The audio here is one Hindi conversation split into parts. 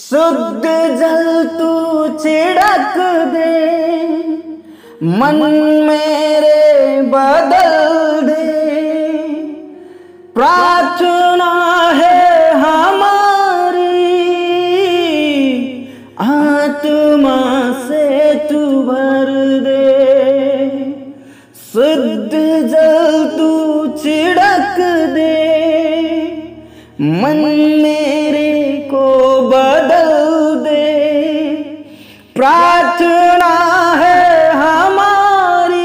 शुद्ध जल तू छिड़क दे, मन मेरे बदल दे। प्रार्थना है हमारी, आत्मा से तू भर दे। शुद्ध जल तू छिड़क दे, मन मेरे को बदल दे। प्रार्थना है हमारी,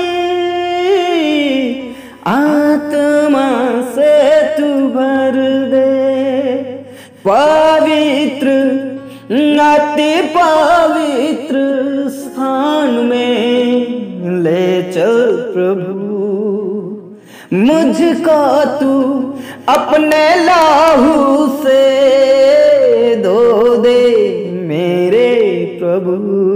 आत्मा से तू भर दे। पवित्र अति पवित्र स्थान में ले चल प्रभु, मुझको तू अपने लहू से धो दे मेरे प्रभु।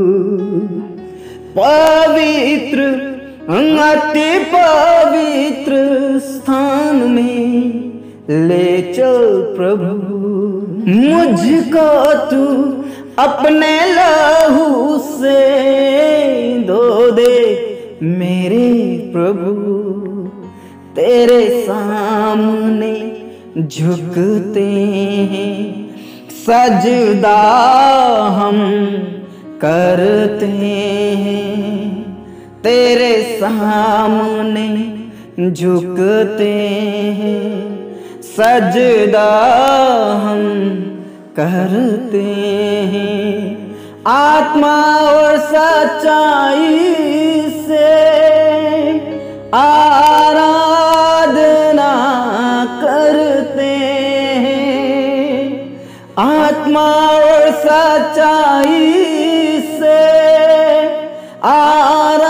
पवित्र अति पवित्र स्थान में ले चल प्रभु, मुझको तू अपने लहू से धो दे मेरे प्रभु। तेरे सामने झुकते हैं, सजदा हम करते हैं। तेरे सामने झुकते हैं, सजदा हम करते हैं। आत्मा और सच्चाई से आराधना करते हैं। आत्मा और सच्चाई से आराधना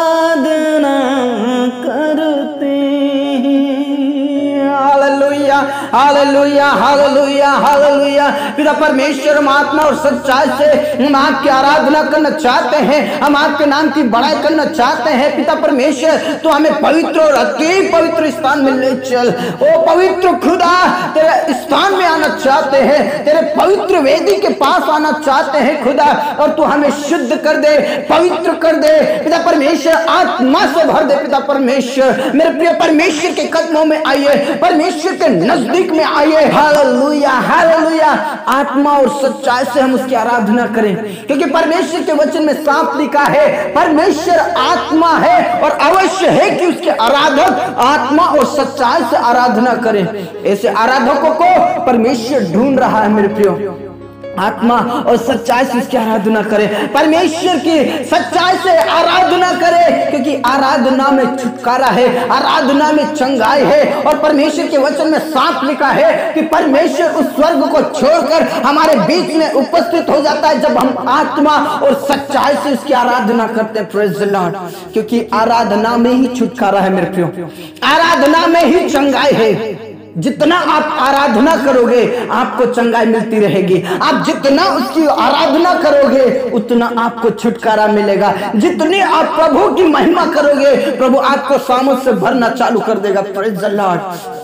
करते हैं। हालेलुया हालेलुया हालेलुया हालेलुया। पिता परमेश्वर, हम आत्मा और सच्चाई से हम आपकी आराधना करना चाहते हैं, हम आपके नाम की बड़ाई करना चाहते हैं। पिता परमेश्वर, तो हमें पवित्र और अति पवित्र स्थान में ले चल। ओ पवित्र खुदा, तेरे स्थान में आना चाहते हैं, तेरे पवित्र वेदी के पास आना चाहते हैं खुदा, और तू हमें शुद्ध कर दे, पवित्र कर दे। पिता परमेश्वर, आत्मा से भर दे। पिता परमेश्वर, मेरे प्रिय परमेश्वर के कदमों में आइए, परमेश्वर के नजदीक में आइए। हालेलुया हालेलुया। आत्मा और सच्चाई से हम उसकी आराधना करें, क्योंकि परमेश्वर के वचन में साफ लिखा है परमेश्वर आत्मा है, और अवश्य है कि उसके आराधक आत्मा और सच्चाई से आराधना करें। ऐसे आराधकों को परमेश्वर ढूंढ रहा है मेरे प्रियो। आत्मा और सच्चाई से उसकी आराधना करें, परमेश्वर की सच्चाई से आराधना करें, क्योंकि आराधना में छुटकारा है, आराधना में चंगाई है। और परमेश्वर के वचन में साफ लिखा है कि परमेश्वर उस स्वर्ग को छोड़कर हमारे बीच में उपस्थित हो जाता है जब हम आत्मा और सच्चाई से उसकी आराधना करते हैं। Praise the Lord. क्योंकि आराधना में ही छुटकारा है मेरे प्रियो, आराधना में ही चंगाई है। जितना आप आराधना करोगे आपको चंगाई मिलती रहेगी। आप जितना उसकी आराधना करोगे उतना आपको छुटकारा मिलेगा। जितनी आप प्रभु की महिमा करोगे प्रभु आपको सामर्थ से भरना चालू कर देगा। Praise the Lord.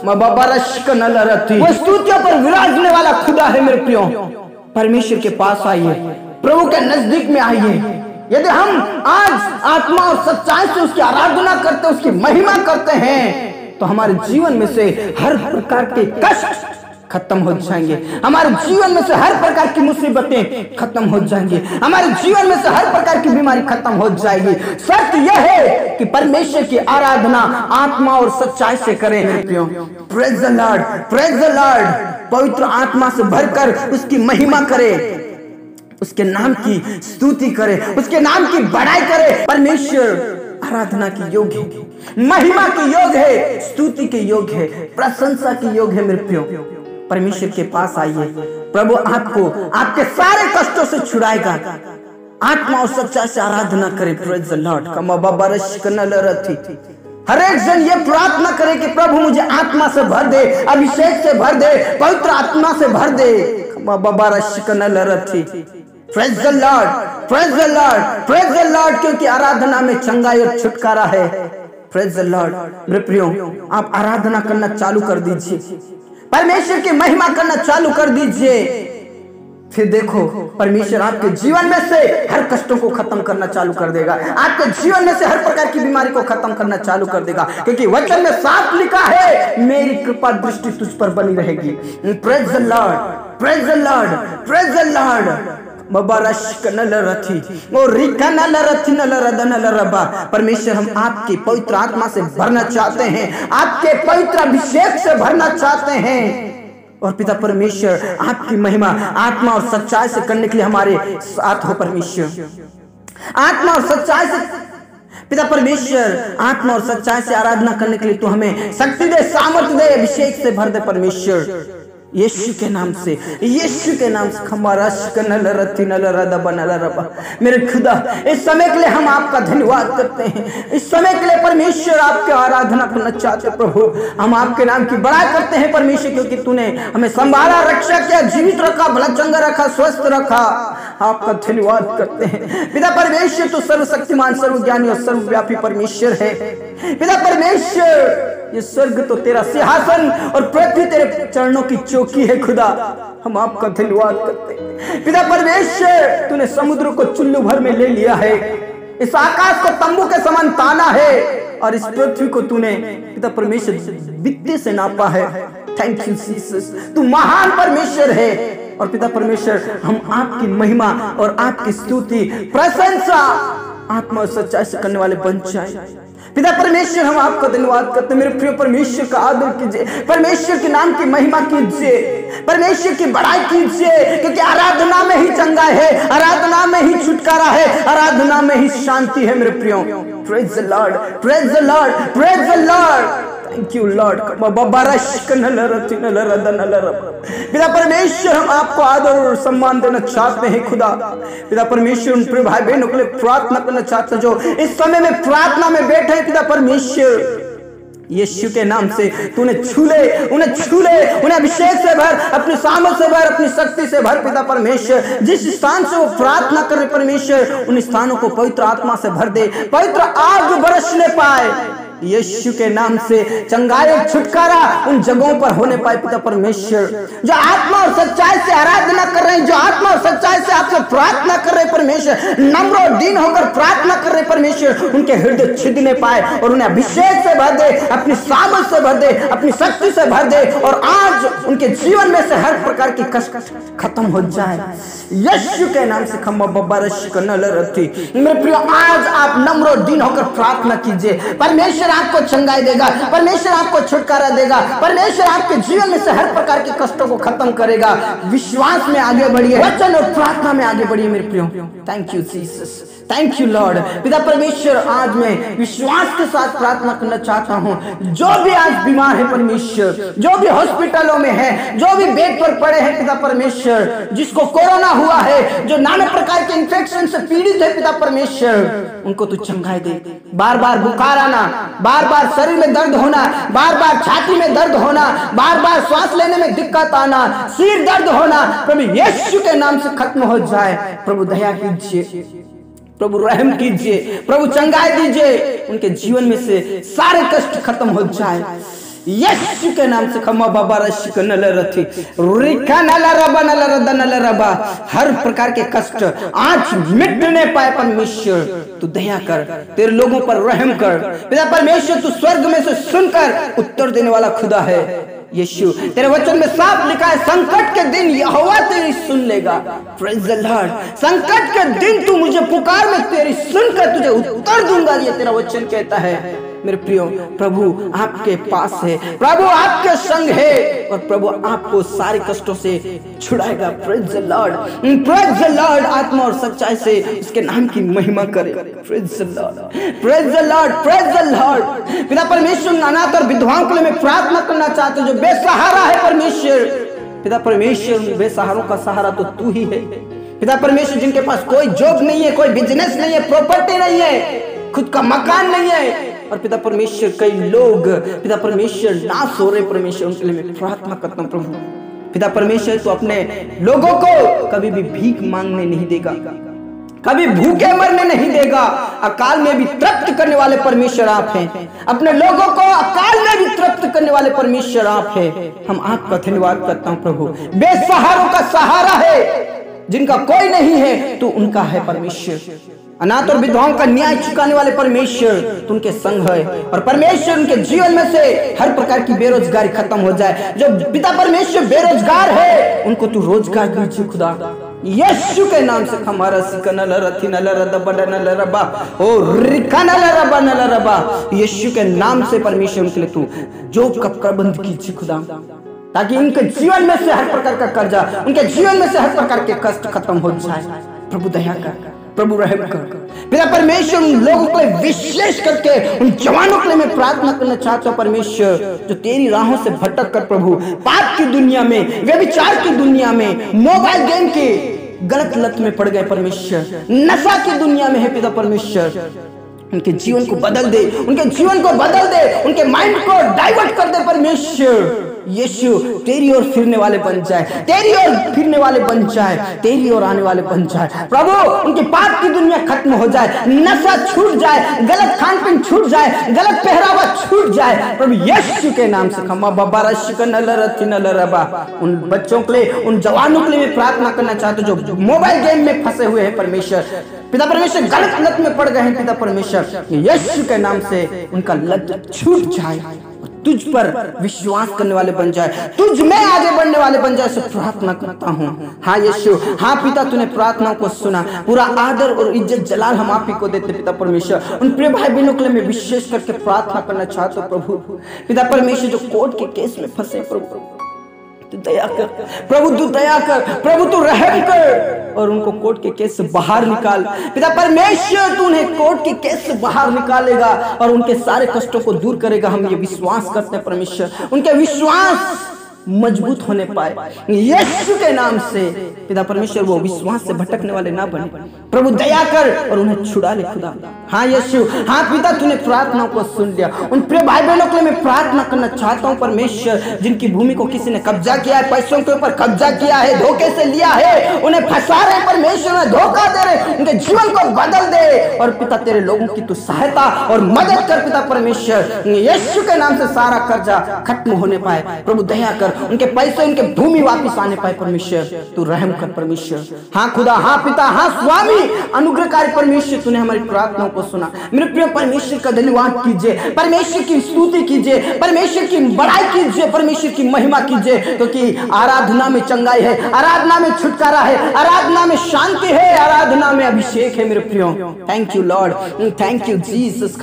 वो स्तुतियों पर विराजने वाला खुदा है मेरे प्रियो। परमेश्वर के पास आइए, प्रभु के नजदीक में आइए। यदि हम आज आत्मा और सच्चाई से उसकी आराधना करते, उसकी महिमा करते हैं, तो हमारे जीवन में से हर प्रकार के कष्ट खत्म हो जाएंगे, हमारे जीवन में से हर प्रकार की मुसीबतें खत्म हो जाएंगी, हमारे जीवन में से हर प्रकार की बीमारी खत्म हो जाएगी। शर्त यह है कि परमेश्वर की आराधना आत्मा और सच्चाई से करें। Praise the Lord, praise the Lord. पवित्र आत्मा से भरकर उसकी महिमा करें, उसके नाम की स्तुति करें, उसके नाम की बड़ाई करें। परमेश्वर आराधना की योग्य है, महिमा की योग्य है, स्तुति के योग्य है, प्रशंसा की योग्य है मेरे प्रियो। परमेश्वर के पास आइए, प्रभु आपको आपके सारे कष्टों से छुड़ाएगा। आत्मा और सच्चाई से आराधना करें। Praise the Lord. हर एक जन ये प्रार्थना करे कि प्रभु मुझे आत्मा से भर दे, अभिषेक से भर दे, पवित्र आत्मा से भर दे। Praise the Lord, praise the Lord, praise the Lord. क्योंकि आराधना में चंगाई और छुटकारा है। Praise the Lord. मेरे प्रियो, आप आराधना करना चालू कर दीजिए, परमेश्वर की महिमा करना चालू कर दीजिए। फिर देखो परमेश्वर आपके जीवन में से हर कष्टों को खत्म करना चालू कर देगा, आपके जीवन में से हर प्रकार की बीमारी को खत्म करना चालू कर देगा, क्योंकि वचन में साफ लिखा है मेरी कृपा दृष्टि तुझ पर बनी रहेगी। Praise the Lord, praise the Lord, praise the Lord. परमेश्वर हम आपकी पवित्र आत्मा से भरना चाहते हैं, आपके पवित्र अभिषेक से भरना चाहते हैं। और पिता परमेश्वर आपकी महिमा आत्मा और सच्चाई से करने के लिए हमारे साथ हो। परमेश्वर आत्मा और सच्चाई से, पिता परमेश्वर आत्मा और सच्चाई से आराधना करने के लिए तू हमें शक्ति दे, सामर्थ्य दे, अभिषेक से भर दे परमेश्वर, यीशु के नाम से, यीशु के नाम से। मेरे खुदा इस समय के लिए हम आपका धन्यवाद करते हैं, इस समय के लिए परमेश्वर आपकी आराधना करना चाहते प्रभु। हम आपके नाम की बड़ाई करते हैं परमेश्वर, क्योंकि तूने हमें संभाला, रक्षा किया, जीवित रखा, भला चंगा रखा, स्वस्थ रखा। आपका धन्यवाद करते हैं पिता परमेश्वर। तू सर्वशक्तिमान, सर्वज्ञानी और सर्वव्यापी परमेश्वर है पिता परमेश्वर। ये स्वर्ग तो तेरा सिंहासन और पृथ्वी तेरे चरणों की चौकी है खुदा। हम आपका धन्यवाद करते हैं पिता परमेश्वर। तूने समुद्र को चुल्लू भर में ले लिया है, इस आकाश को तंबू के समान ताना है, और इस पृथ्वी को तूने पिता परमेश्वर वित्ते से नापा है। थैंक यू जीसस, तू महान परमेश्वर है। और पिता परमेश्वर हम आपकी महिमा और आपकी स्तुति, प्रशंसा आत्मा और सच्चाई से करने वाले बन जाए पिता परमेश्वर। हम आपका धन्यवाद करते हैं। मेरे प्रिय परमेश्वर का आदर कीजिए, परमेश्वर के नाम की महिमा कीजिए, परमेश्वर की बड़ाई कीजिए, क्योंकि आराधना में ही चंगाई है, आराधना में ही छुटकारा है, आराधना में ही शांति है मेरे प्रियो। Praise the Lord, praise the Lord, praise the Lord. Thank you Lord. पिता परमेश्वर हम आपको आदर और सम्मान देना चाहते हैं खुदा। पिता परमेश्वर उन प्रिय भाई बहनों के लिए प्रार्थना करना चाहते हैं जो इस समय में प्रार्थना में बैठे हैं। पिता परमेश्वर यीशु के नाम से तूने छूले, उन्हें छूले, उन्हें अभिषेक से भर, अपनी सामर्थ से भर, अपनी शक्ति से भर पिता परमेश्वर। जिस स्थान से वो प्रार्थना कर रहे परमेश्वर, उन स्थानों को पवित्र आत्मा से भर दे, पवित्र आग बरसने पाए यीशु के नाम से। चंगाई और छुटकारा उन जगहों पर होने पाए पिता परमेश्वर। जो आत्मा और सच्चाई से आराधना कर रहे हैं, जो आत्मा और सच्चाई से आपसे प्रार्थना कर रहे हैं परमेश्वर, नम्र और दीन होकर प्रार्थना कर रहे हैं परमेश्वर, उनके हृदय छिदने पाए और उन्हें अभिषेक से भर दे, अपनी सामर्थ से भर दे, अपनी शक्ति से भर दे, और आज उनके जीवन में से हर प्रकार की कष्ट खत्म हो जाए यीशु के नाम से। खम्बा बब्बा रश करना लरती। मेरे प्रिय आज आप नम्र और दीन होकर प्रार्थना कीजिए, परमेश्वर आपको चंगाई देगा, परमेश्वर आपको छुटकारा देगा, परमेश्वर आपके जीवन में से हर प्रकार के कष्टों को खत्म करेगा। विश्वास में आगे बढ़िए, वचन और प्रार्थना में आगे बढ़िए मेरे प्रियो। Thank you Jesus, thank you Lord. पिता परमेश्वर आज मैं विश्वास के साथ प्रार्थना करना चाहता हूँ, जो भी आज बीमार है परमेश्वर, जो भी हॉस्पिटलों में है, जो भी बेड पर पड़े हैं पिता परमेश्वर, जिसको कोरोना हुआ है, जो नाना प्रकार के इंफेक्शन से पीड़ित है पिता परमेश्वर, उनको तू चंगाई दे। बार बार बुखार आना, बार बार शरीर में दर्द होना, बार बार छाती में दर्द होना, बार बार सांस लेने में दिक्कत आना, सिर दर्द होना, प्रभु यीशु के नाम से खत्म हो जाए। प्रभु दया कीजिए, प्रभु रहम कीजिए, प्रभु चंगाई दीजिए, उनके जीवन में से सारे कष्ट खत्म हो जाए यीशु के नाम से। खम्मा बाबा रशिक नलरथी रिका नलरबा नलरदा नलरबा। हर प्रकार के कष्ट आज मिटने पाए परमेश्वर। तू दया कर, तेरे लोगों पर रहम कर पिता परमेश्वर। तू स्वर्ग में से सुनकर उत्तर देने वाला खुदा है यीशु। तेरे वचन में साफ लिखा है, संकट के दिन यहोवा तेरी सुन लेगा। Praise the Lord. संकट के दिन तू मुझे पुकार, मैं तेरी सुनकर तुझे उत्तर दूंगा, ये तेरा वचन कहता है मेरे प्रियो। प्रभु आपके पास है, प्रभु आपके संग है, और प्रभु आपको सारे कष्टों से छुड़ाएगा। Praise the Lord, praise the Lord. आत्मा और सच्चाई से उसके नाम की महिमा करे। Praise the Lord, praise the Lord, praise the Lord. पिता परमेश्वर अनाथ और विधवाओं के लिए मैं प्रार्थना करना चाहता हूं, जो बेसहारा है परमेश्वर। पिता परमेश्वर बेसहारों का सहारा तो तू ही है पिता परमेश्वर। जिनके पास कोई जॉब नहीं है, कोई बिजनेस नहीं है, प्रॉपर्टी नहीं है, खुद का मकान नहीं है, और पिता परमेश्वर कई लोग पिता परमेश्वर नाश हो रहे परमेश्वर, उनके लिए मैं प्रार्थना करता हूं प्रभु। पिता परमेश्वर तो अपने लोगों को कभी भी भीख मांगने नहीं देगा, कभी भूखे मरने नहीं देगा। अकाल में भी तृप्त करने वाले परमेश्वर आप हैं। अपने लोगों को अकाल में भी तृप्त करने वाले परमेश्वर आप हैं। हम आपका धन्यवाद करता हूं प्रभु। बेसहारों का सहारा है जिनका कोई नहीं है तू उनका है परमेश्वर। अनाथ और विधवाओं का न्याय चुकाने वाले परमेश्वर तू उनके संग है, और परमेश्वर उनके जीवन में से हर प्रकार की बेरोजगारी खत्म हो जाए। जो पिता परमेश्वर बेरोजगार है उनको तू रोजगार दीजिए खुदा, यीशु के नाम से। हमारा सिकनल रथिनल रदबडनल रबा ओ रिकनल रबनल रबा, यीशु के नाम से परमेश्वर उनके लिए तू जॉब का प्रबंध कीजिए खुदा, ताकि उनके जीवन में से हर प्रकार का कर्जा, उनके जीवन में से हर प्रकार के कष्ट खत्म हो जाए। प्रभु दया कर, प्रभु रहम कर। पिता परमेश्वर उन लोगों के लिए, विशेष करके उन जवानों के लिए मैं प्रार्थना करना चाहता हूँ परमेश्वर, जो तेरी राहों से भटक कर प्रभु पाप की दुनिया में, व्यभिचार की दुनिया में, मोबाइल गेम की गलत लत में पड़ गए परमेश्वर, नशा की दुनिया में है पिता परमेश्वर, उनके जीवन को बदल दे, उनके जीवन को बदल दे, उनके माइंड को डाइवर्ट कर दे परमेश्वर। यीशु तेरी ओर फिरने वाले बन जाए, तेरी ओर फिरने वाले बन जाए, तेरी ओर आने वाले बन जाए प्रभु। उनके पाप की दुनिया खत्म हो जाए, नशा छूट जाए, गलत खान पीन छूट जाए, गलत पहरावा छूट जाए प्रभु यीशु के नाम से। खमा बाबा रशिकनल रथिनल रबा, उन बच्चों के लिए, उन जवानों के लिए मैं प्रार्थना करना चाहता हूं जो मोबाइल गेम में फंसे हुए हैं परमेश्वर, पिता परमेश्वर गलत लत में पड़ गए हैं पिता परमेश्वर, यीशु के नाम से उनका लत छूट जाए, तुझ पर विश्वास करने वाले बन जाए, तुझ में आगे बढ़ने वाले बन जाए। सब प्रार्थना करता हूँ। हाँ यीशु, हाँ पिता तूने प्रार्थनाओं को सुना, पूरा आदर और इज्जत जलाल हम आप ही को देते पिता परमेश्वर। उन प्रिय भाई बहनों के लिए मैं विशेष करके प्रार्थना करना चाहता हूँ प्रभु, पिता परमेश्वर जो कोर्ट के केस में फंसे प्रभु तू दया कर, प्रभु तू दया कर, प्रभु तू रहम कर और उनको कोर्ट के केस से बाहर निकाल पिता परमेश्वर। तू उन्हें कोर्ट के केस से बाहर निकालेगा और उनके सारे कष्टों को दूर करेगा, हम ये विश्वास करते हैं परमेश्वर। उनके विश्वास मजबूत होने पाए यीशु के नाम से पिता परमेश्वर, वो विश्वास से भटकने वाले ना बने प्रभु दया कर और उन्हें छुड़ा ले खुदा। हाँ यीशु, हाँ पिता तूने प्रार्थनाओं को सुन लिया। उन प्रिय भाई बहनों के लिए मैं प्रार्थना करना चाहता हूँ परमेश्वर, जिनकी भूमि को किसी ने कब्जा किया है, पैसों के ऊपर कब्जा किया है, धोखे से लिया है, उन्हें फंसा रहे परमेश्वर, उन्हें धोखा दे रहे, उनके जीवन को बदल दे और पिता तेरे लोगों की तू सहायता और मदद कर पिता परमेश्वर। यीशु के नाम से सारा कर्जा खत्म होने पाए प्रभु दया कर, उनके पैसे, उनके भूमि वापस आने पाए परमेश्वर, तू रहम कर परमेश्वर। हाँ खुदा, हाँ पिता, हाँ स्वामी, अनुग्रहकारी परमेश्वर, तूने हमारी प्रार्थनाओं को सुना। मेरे प्रिय परमेश्वर का धन्यवाद कीजिए, परमेश्वर की स्तुति कीजिए, परमेश्वर की बड़ाई कीजिए, परमेश्वर की महिमा कीजिए, क्योंकि आराधना में चंगाई है, आराधना में छुटकारा है, आराधना में शांति है, आराधना में अभिषेक है मेरे प्रियो। Thank you Lord, thank you Jesus.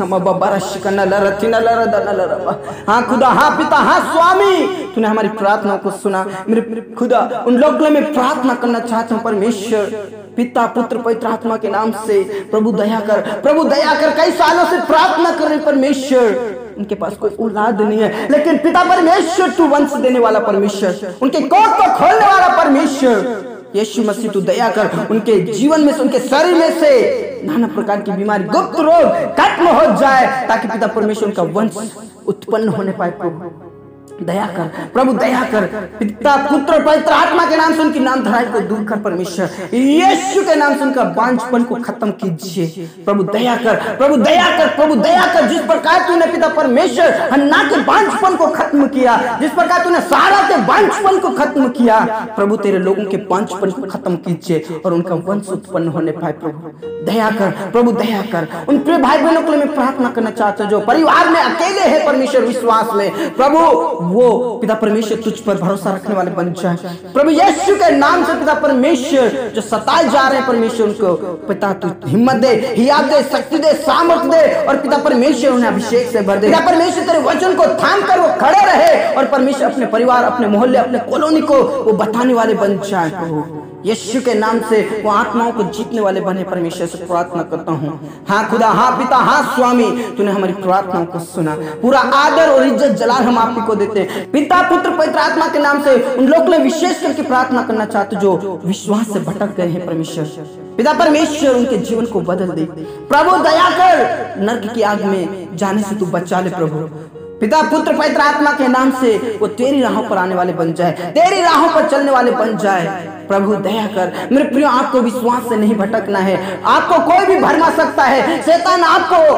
हाँ खुदा, हाँ पिता, हाँ स्वामी, तूने हमारी प्रार्थनाओं को सुना मेरे खुदा। उन लोगों के लिए मैं प्रार्थना करना चाहता हूँ परमेश्वर, पिता पुत्र पवित्र आत्मा के नाम से प्रभु दया कर, प्रभु दया कर। कई सालों से प्रार्थना कर रहे परमेश्वर, उनके पास कोई औलाद नहीं है, लेकिन पिता परमेश्वर तू वंश देने वाला परमेश्वर, उनके कोख को खोलने वाला परमेश्वर यीशु मसीह, तू दया कर। उनके जीवन में से, उनके शरीर में से नाना प्रकार की बीमारी, गुप्त रोग खत्म हो जाए, ताकि पिता परमेश्वर उनका वंश उत्पन्न होने पाए। प्रभु दया कर, प्रभु दया कर, पिता पुत्र पवित्र आत्मा के नाम से उनकी नाम धराई को दूर कर परमेश्वर, यीशु के नाम से उनका बांझपन को खत्म कीजिए प्रभु दया कर, प्रभु दया कर, प्रभु दया कर। जिस प्रकार तूने पिता परमेश्वर हन्ना के बांझपन को खत्म किया, जिस प्रकार तूने सारा के बांझपन को खत्म किया, प्रभु तेरे लोगों के बांझपन को खत्म कीजिए और उनका वंश उत्पन्न होने पाए। प्रभु दया कर, प्रभु दया कर। उन प्रिय भाई बहनों के लिए मैं प्रार्थना करना चाहता हूं जो परिवार में अकेले हैं परमेश्वर, विश्वास में प्रभु वो पिता परमेश्वर तुझ पर भरोसा रखने वाले बन जाए प्रभु यीशु के नाम से। पिता परमेश्वर जो सताए जा रहे हैं परमेश्वर, उनको पिता तू हिम्मत दे, हियात दे, शक्ति दे, सामर्थ दे और पिता परमेश्वर उन्हें अभिषेक से भर दे। पिता परमेश्वर तेरे वचन को थाम कर वो खड़े रहे और परमेश्वर अपने परिवार, अपने मोहल्ले, अपने कॉलोनी को वो बताने वाले बन जाए प्रभु यीशु के नाम से। वो आत्माओं को जीतने वाले बने परमेश्वर से प्रार्थना करता हूँ। हाँ खुदा, हाँ पिता, हाँ स्वामी, तूने हमारी प्रार्थनाओं को सुना। पूरा आदर और इज्जत जलाल हम आप ही को देते हैं पिता पुत्र पवित्र आत्मा के नाम से। उन लोग ने विशेष करके प्रार्थना करना चाहते जो विश्वास से भटक गए हैं परमेश्वर, पिता परमेश्वर उनके जीवन को बदल दे प्रभु दया कर। नरक की आग में जाने से तू बचा ले प्रभु, पिता पुत्र पवित्र आत्मा के नाम से वो तेरी राहों पर आने वाले बन जाए, तेरी राहों पर चलने वाले बन जाए प्रभु दया कर। मेरे प्रियो, आपको विश्वास से नहीं भटकना है, आपको कोई भी भरमा सकता है, शैतान आपको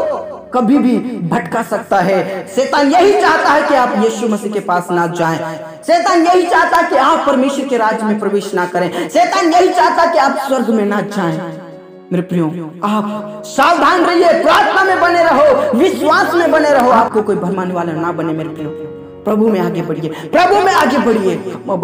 कभी भी भटका सकता है। शैतान यही चाहता है कि आप यीशु मसीह के पास ना जाएं। शैतान यही चाहता है कि आप परमेश्वर के राज्य में प्रवेश ना करें। शैतान यही चाहता है कि आप स्वर्ग में ना जाएं। मेरे प्रियो, आप सावधान रहिए, प्रार्थना में बने रहो, विश्वास में बने रहो, आपको कोई भरमाने वाला ना बने। मेरे प्रियो, प्रभु में आगे बढ़िए, प्रभु में आगे बढ़िए।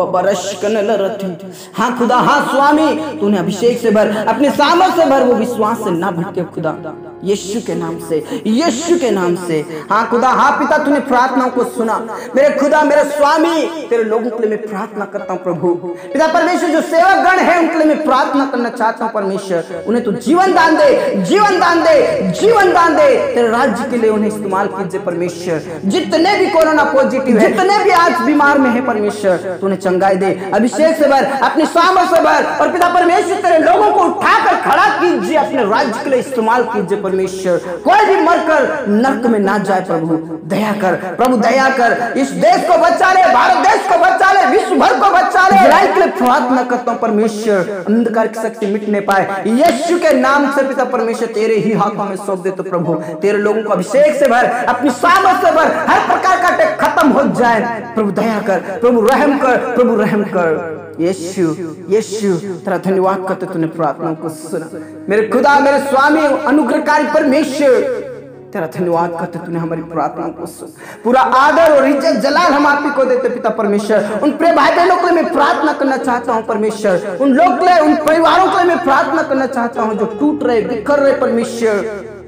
हाँ खुदा, हाँ स्वामी, तूने अभिषेक से भर, अपने सामर्थ से भर, वो विश्वास से ना भटके खुदा, यीशु के नाम से, यीशु के नाम से। हाँ खुदा, हाँ पिता, तूने प्रार्थनाओं को सुना। मेरे खुदा, मेरे स्वामी, तेरे लोगों के लिए मैं प्रार्थना करता हूँ प्रभु। पिता परमेश्वर, जो सेवक गण है उनके लिए मैं प्रार्थना करना चाहता हूँ परमेश्वर। उन्हें तू जीवन दान दे, जीवन दान दे, जीवन दान दे। तेरे राज्य के लिए उन्हें इस्तेमाल कीजिए परमेश्वर। जितने भी कोरोना पॉजिटिव है, जितने भी आज बीमार में है परमेश्वर, तूने चंगाई दे, अभिषेक से भर, अपनी सामर्थ से भर। और पिता परमेश्वर, तेरे लोगों को उठाकर खड़ा कीजिए, अपने राज्य के लिए इस्तेमाल कीजिए परमेश्वर। कोई भी मरकर नरक में ना जाए प्रभु, दया कर प्रभु, दया कर। इस देश को बचा ले, भारत देश को बचा ले, विश्व भर को बचा ले। इजराइल के लिए प्रार्थना करता हूँ परमेश्वर, अंधकार की शक्ति मिटने पाए यीशु के नाम से। पिता परमेश्वर, तेरे ही हाथों में सौंप देते प्रभु। तेरे लोगों को अभिषेक से भर, अपनी सामर्थ से भर, हर प्रकार का अटैक खत्म हो जाए प्रभु। दया कर प्रभु, रहम कर प्रभु, रहम कर। यीशु, यीशु, तेरा धन्यवाद करते तूने प्रार्थनाओं को सुना। मेरे खुदा, मेरे स्वामी, अनुग्रहकारी परमेश्वर, तेरा धन्यवाद करते तूने हमारी प्रार्थनाओं को सुना। पूरा आदर और इज्जत जलाल हम आप ही को देते पिता परमेश्वर। उन प्रिय भाई बहनों के लिए मैं प्रार्थना करना चाहता हूँ परमेश्वर। उन लोग के लिए, उन परिवारों के लिए मैं प्रार्थना करना चाहता हूँ जो टूट रहे, बिखर रहे परमेश्वर।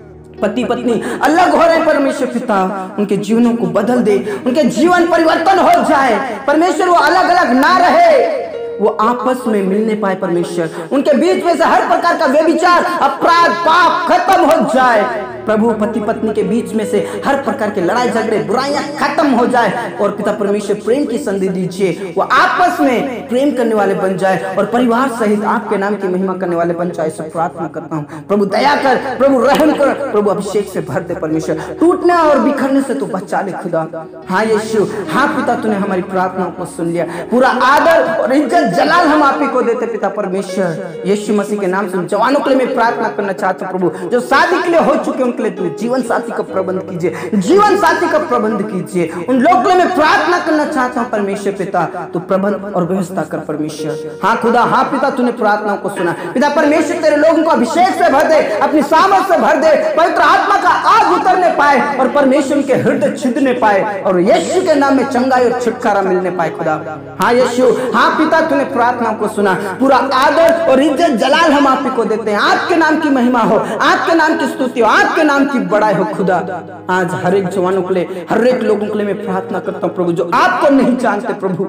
पति पत्नी अलग हो रहे परमेश्वर पिता, उनके जीवनों को बदल दे, उनके जीवन परिवर्तन हो जाए परमेश्वर। वो अलग अलग ना रहे, वो आपस में मिलने पाए परमेश्वर। उनके बीच में से हर प्रकार का व्यभिचार, अपराध, पाप खत्म हो जाए प्रभु। पति पत्नी के बीच में से हर प्रकार के लड़ाई झगड़े, बुराइयां खत्म हो जाए। और पिता परमेश्वर, प्रेम की संधि दीजिए, वो आपस में प्रेम करने वाले बन जाए और परिवार सहित आपके नाम की महिमा करने वाले बन जाए। सब प्रार्थना करता हूँ प्रभु, दया कर प्रभु, रहम कर प्रभु, अभिषेक से भर दे परमेश्वर। टूटने और बिखरने से तो बचा ले खुदा। हाँ यीशु, हाँ पिता, तूने हमारी प्रार्थनाओं को सुन लिया। पूरा आदर और इज्जत जलाल हम आप ही को देते पिता परमेश्वर। यीशु मसीह के नाम से जवानों के लिए मैं प्रार्थना करना चाहता हूँ प्रभु, जो शादी के लिए हो चुके उनके लिए तू जीवन साथी का प्रबंध कीजिए, जीवन साथी का प्रबंध कीजिए। उन लोगों के लिए मैं प्रार्थना करना चाहता हूँ परमेश्वर पिता, तू प्रबंध और व्यवस्था कर परमेश्वर। हाँ खुदा, हाँ पिता, तूने प्रार्थनाओं को सुना पिता परमेश्वर। तेरे लोगों को अभिषेक से भर दे, अपनी सामर्थ से भर दे, पवित्र आत्मा का आग उतरने पाए और परमेश्वर के हृदय छिदने पाए और यीशु के नाम में चंगाई और छुटकारा मिलने पाए खुदा। हाँ यीशु, हाँ पिता, तूने प्रार्थनाओं को सुना। पूरा आदर और इज्जत जलाल हम आप ही को देते हैं। आपके नाम की महिमा हो, आपके नाम की स्तुति हो, आपके नाम की बड़ाई हो खुदा। आज हर एक जवानों के लिए, हर एक लोगों के लिए मैं प्रार्थना करता हूँ प्रभु, जो आपको नहीं जानते प्रभु,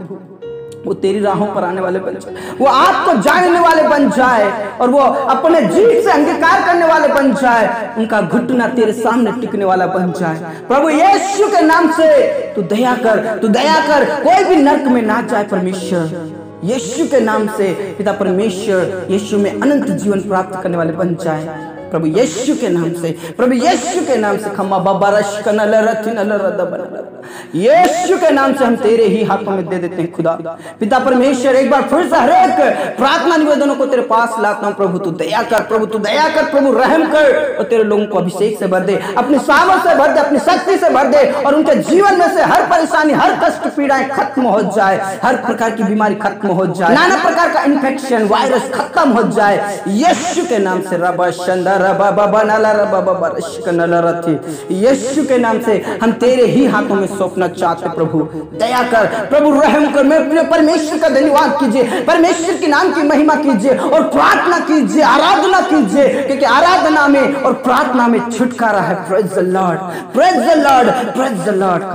वो तेरी राहों पर आने वाले बन जाए, वो आपको जानने वाले बन जाए और वो अपने जीव से अंगीकार करने वाले बन जाए। उनका घुटना तेरे सामने टिकने वाला बन जाए प्रभु। यीशु के नाम से तू दया कर, तू दया कर। कोई भी नरक में ना जाए परमेश्वर, यीशु के नाम से पिता परमेश्वर। यीशु में अनंत जीवन प्राप्त करने वाले बन जाए प्रभु, यीशु के नाम से, प्रभु यीशु के नाम से। खम्मा बाबा रश कनल रथिनल रदबन, यीशु के नाम से हम तेरे ही हाथों में दे देते हैं खुदा। पिता परमेश्वर, एक बार फिर से हर एक प्रार्थना निवेदनों को तेरे पास लाता हूं प्रभु। तू दया कर प्रभु, तू दया कर प्रभु, रहम कर और तेरे लोगों को अभिषेक से भर दे, अपनी सामर्थ से भर दे, अपनी शक्ति से भर दे और उनके जीवन में से हर परेशानी, हर कष्ट, पीड़ाएं खत्म हो जाए, हर प्रकार की बीमारी खत्म हो जाए, नाना प्रकार का इन्फेक्शन, वायरस खत्म हो जाए यीशु के नाम से। रबा शंदा रबा बाबा नाला रबा बाबा रश कनल रथी, यीशु के नाम से हम तेरे ही हाथों में सौंपना चाहते प्रभु। दया कर प्रभु, रहम कर। मेरे परमेश्वर का धन्यवाद कीजिए, परमेश्वर के नाम की महिमा कीजिए और प्रार्थना कीजिए, आराधना कीजिए, क्योंकि आराधना में और प्रार्थना में छुटकारा है। Praise the Lord, praise the Lord, praise the Lord.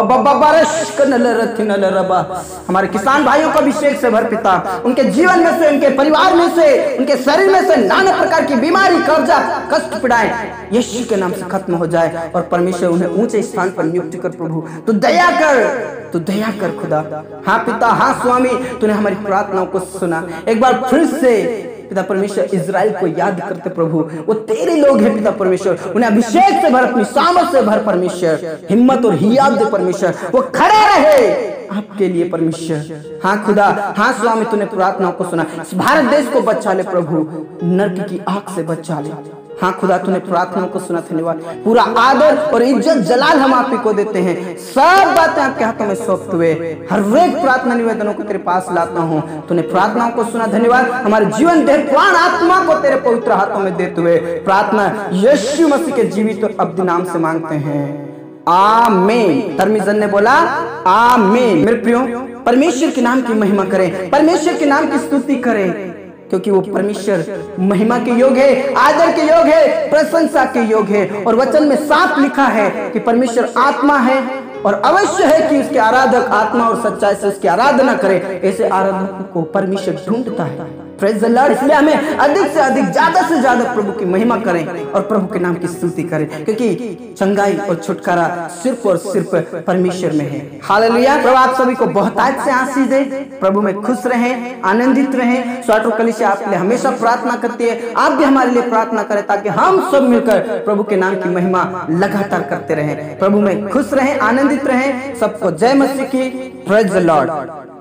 हमारे किसान भाइयों को अभिषेक से भर पिता, उनके जीवन में से, उनके परिवार में से, उनके शरीर में से नाना प्रकार की बीमारी, कर्जा, कष्ट, पीड़ाएं यीशु के नाम से खत्म हो जाए और परमेश्वर उन्हें ऊंचे स्थान पर नियुक्त कर प्रभु। तू दया कर, तू दया कर खुदा। हाँ पिता, हाँ स्वामी, तूने हमारी प्रार्थनाओं को सुना। एक बार फिर से पिता परमेश्वर, इजराइल को याद करते प्रभु, वो तेरे लोग हैं पिता परमेश्वर। उन्हें अभिषेक से भर, अपनी सामर्थ से भर परमेश्वर, हिम्मत और हियात दे परमेश्वर, वो खड़े रहे आपके लिए परमेश्वर। हाँ खुदा, हाँ स्वामी, तूने प्रार्थनाओं को सुना। भारत देश को बचा ले प्रभु, नरक की आग से बचा ले हाँ खुदा तूने प्रार्थनाओं को सुना, धन्यवाद। पूरा आदर और इज्जत जलाल हम आप ही को देते हैं। सब बातें आपके हाथों में सौंपते हुए हर एक प्रार्थना निवेदनों को तेरे पास लाता हूँ। तूने प्रार्थनाओं को सुना, धन्यवाद। हमारे जीवन देह प्राण आत्मा को तेरे पवित्र हाथों में देते हुए प्रार्थना यीशु मसीह के जीवित और अब्दी नाम से मांगते हैं, आमीन। धर्मीजन ने बोला आमीन। मेरे प्रियो, परमेश्वर के नाम की महिमा करें, परमेश्वर के नाम की स्तुति करें, क्योंकि वो परमेश्वर महिमा के योग है, आदर के योग है, प्रशंसा के योग है। और वचन में साफ लिखा है कि परमेश्वर आत्मा है और अवश्य है कि उसके आराधक आत्मा और सच्चाई से उसकी आराधना करें। ऐसे आराधकों को परमेश्वर ढूंढता है। Praise the Lord. इसलिए हमें अधिक से अधिक, ज्यादा से ज्यादा प्रभु की महिमा करें और प्रभु के नाम की स्तुति करें, क्योंकि चंगाई और छुटकारा सिर्फ और सिर्फ परमेश्वर में है। हालेलुया। प्रभु आप सभी को बहुतायत से आशीष दे। प्रभु में खुश रहें, आनंदित रहें। स्वाटो कलीसिया आपके लिए हमेशा प्रार्थना करती है। आप भी हमारे लिए प्रार्थना करें ताकि हम सब मिलकर प्रभु के नाम की महिमा लगातार करते रहें। प्रभु में खुश रहें, आनंदित रहें। सबको जय मसीह की। Praise the Lord.